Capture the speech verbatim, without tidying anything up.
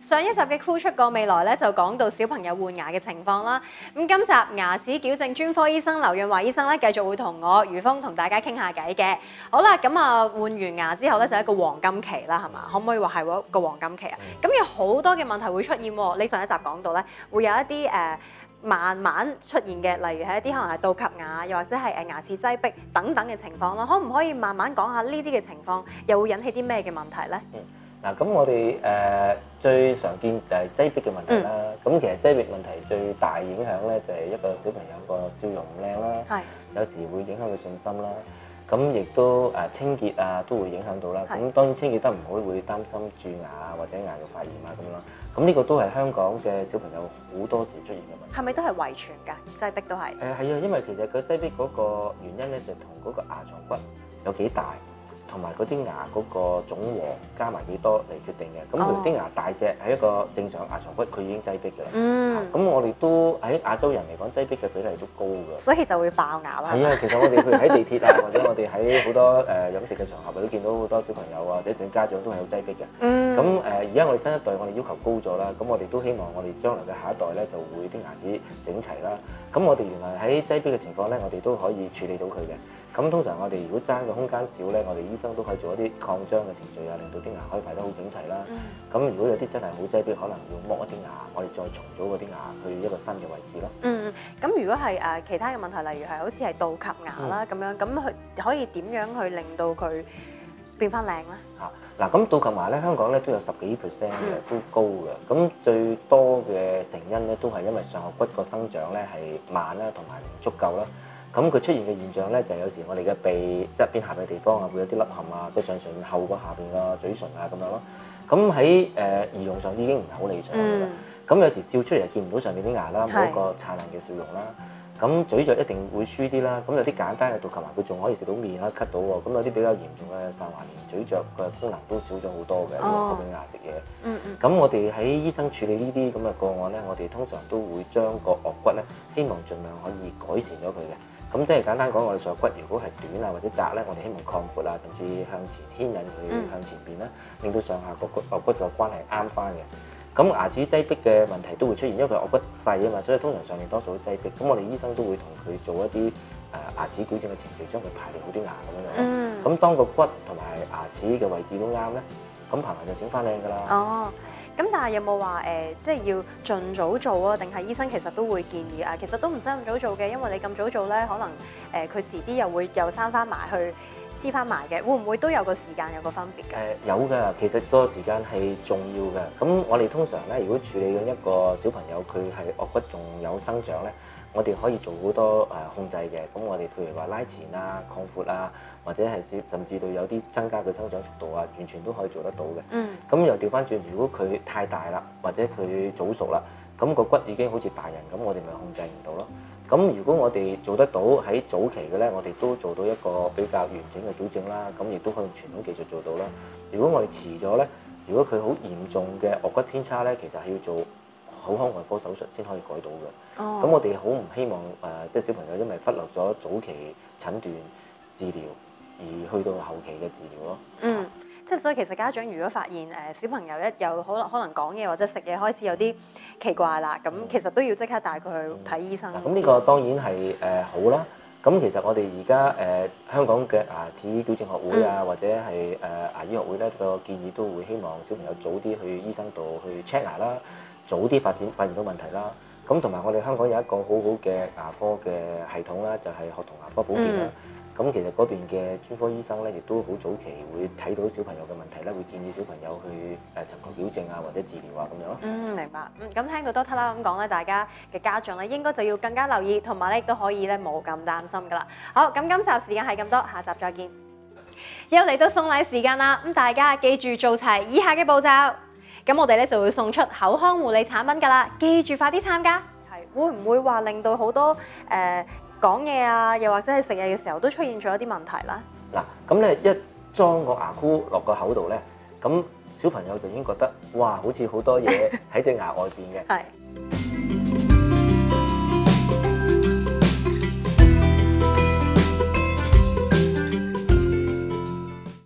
上一集嘅酷出個未來咧，就講到小朋友換牙嘅情況啦。咁今集牙齒矯正專科醫生劉潤華醫生咧，繼續會同我余峰同大家傾下偈嘅。好啦，咁啊換完牙之後咧，就係一個黃金期啦，係嘛？可唔可以話係個黃金期啊？咁有好多嘅問題會出現喎。你上一集講到咧，會有一啲誒、呃慢慢出現嘅，例如係一啲可能係倒及牙，又或者係誒牙齒擠迫等等嘅情況啦。可唔可以慢慢講下呢啲嘅情況，又會引起啲咩嘅問題咧？ 嗯，嗱，咁我哋誒、呃、最常見就係擠迫嘅問題啦。咁、嗯、其實擠迫問題最大影響咧，就係一個小朋友個笑容唔靚啦，係有時會影響佢信心啦。咁亦都誒清潔啊，都會影響到啦。咁當然清潔得唔好，會擔心蛀牙啊，或者牙肉發炎啊咁樣咯。咁呢個都係香港嘅小朋友好多時出現嘅問題。 係咪都係遺傳㗎？擠迫都係。誒係啊，因為其實個擠迫嗰個原因咧，就同嗰個牙床骨有幾大，同埋嗰啲牙嗰個總和加埋幾多嚟決定嘅。咁佢啲牙大隻係一個正常牙床骨，佢已經擠迫㗎啦。嗯。咁我哋都喺亞洲人嚟講，擠迫嘅比例都高㗎。所以就會爆牙啦。 係啊，其實我哋譬如喺地鐵啊，或者我哋喺好多誒飲食嘅場合，都見到好多小朋友啊，或者整家長都係有擠迫嘅。嗯。咁誒，而家我哋新一代，我哋要求高咗啦，咁我哋都希望我哋將來嘅下一代咧，就會啲牙齒整齊啦。咁我哋原來喺擠迫嘅情況咧，我哋都可以處理到佢嘅。咁通常我哋如果爭嘅空間少咧，我哋醫生都可以做一啲擴張嘅程序啊，令到啲牙可以排得好整齊啦。咁、嗯、如果有啲真係好擠迫，可能要剝一啲牙，我哋再重組嗰啲牙去一個新嘅位置咯。嗯， 咁如果係誒其他嘅問題，例如係好似係倒及牙啦咁、嗯、樣，咁佢可以點樣去令到佢變翻靚咧？ 嚇嗱，咁倒及牙咧，香港咧都有十幾 percent 嘅，都高嘅。咁最多嘅成因咧，都係因為上顎骨個生長咧係慢啦，同埋唔足夠啦。咁佢出現嘅現象咧，就係、有時我哋嘅鼻側邊下嘅地方啊，會有啲凹陷啊，個上唇後個下邊個嘴唇啊咁樣咯。咁喺誒儀容上已經唔係好理想㗎啦。咁、嗯、有時笑出嚟又見唔到上面啲牙啦，冇一個燦爛嘅笑容啦。咁嘴角一定會輸啲啦。咁有啲簡單嘅倒及牙，佢仲可以食到面啦、咳到喎。咁有啲比較嚴重嘅散環連嘴角嘅功能都少咗好多嘅，因為吸緊牙食嘢。嗯嗯。咁我哋喺醫生處理呢啲咁嘅個案咧，我哋通常都會將個顎骨咧，希望盡量可以改善咗佢嘅。咁即係簡單講，我哋上顎骨如果係短啊或者窄咧，我哋希望擴闊啊，甚至向前牽引佢向前邊啦，令到上下個骨顎骨嘅關係啱翻嘅。咁牙齒擠迫嘅問題都會出現，因為佢顎骨細啊嘛，所以通常上面多數都擠迫。咁我哋醫生都會同佢做一啲誒牙齒矯正嘅程序，將佢排列好啲牙咁樣樣。嗯。咁當個骨同埋牙齒嘅位置都啱咧，咁排埋就整翻靚㗎啦。哦。 咁但係有冇話誒，即係要盡早做啊？定係醫生其實都會建議啊？其實都唔使咁早做嘅，因為你咁早做咧，可能誒佢遲啲又會又生翻埋去黐翻埋嘅，會唔會都有個時間有個分別嘅？誒、 呃、有㗎，其實個時間係重要嘅。咁我哋通常咧，如果處理緊一個小朋友，佢係顎骨仲有生長咧，我哋可以做好多誒控制嘅。咁我哋譬如話拉前啊、擴闊啊，或者係甚至到有啲增加佢生長速度啊，完全都可以做得到嘅。嗯。咁又調翻轉，如果佢太大啦，或者佢早熟啦，咁個骨已經好似大人咁，我哋咪控制唔到咯。咁如果我哋做得到喺早期嘅咧，我哋都做到一個比較完整嘅矯正啦。咁亦都可以用傳統技術做到啦。如果我哋遲咗咧，如果佢好嚴重嘅顎骨偏差咧，其實係要做口腔外科手術先可以改到嘅。哦。咁我哋好唔希望誒，即係小朋友因為忽略咗早期診斷治療，而去到後期嘅治療咯。 嗯。即係所以其實家長如果發現誒小朋友一有可能可能講嘢或者食嘢開始有啲奇怪啦，咁其實都要即刻帶佢去睇醫生。 咁呢、嗯、個當然係誒、呃、好啦。咁其實我哋而家誒香港嘅牙齒矯正學會啊，嗯、或者係誒牙醫學會咧個建議都會希望小朋友早啲去醫生度去 check 牙啦，早啲發展發現到問題啦。咁同埋我哋香港有一個好好嘅牙科嘅系統啦，就係、是、學童牙科保健啦。咁、嗯、其實嗰邊嘅專科醫生咧，亦都好早期會睇到小朋友嘅問題咧，會建議小朋友去誒尋求矯正啊，或者治療啊咁樣咯。嗯，明白。嗯，咁聽到多特啦咁講咧，大家嘅家長咧應該就要更加留意，同埋咧亦都可以咧冇咁擔心噶啦。好，咁今集時間係咁多，下集再見。又嚟到送禮時間啦，咁大家記住做齊以下嘅步驟，咁我哋咧就會送出口腔護理產品噶啦，記住快啲參加。係會唔會話令到好多誒？呃講嘢啊，又或者係食嘢嘅時候都出現咗一啲問題啦。嗱，咁咧一裝個牙箍落個口度咧，咁小朋友就已經覺得哇，好似好多嘢喺隻牙外邊嘅。係。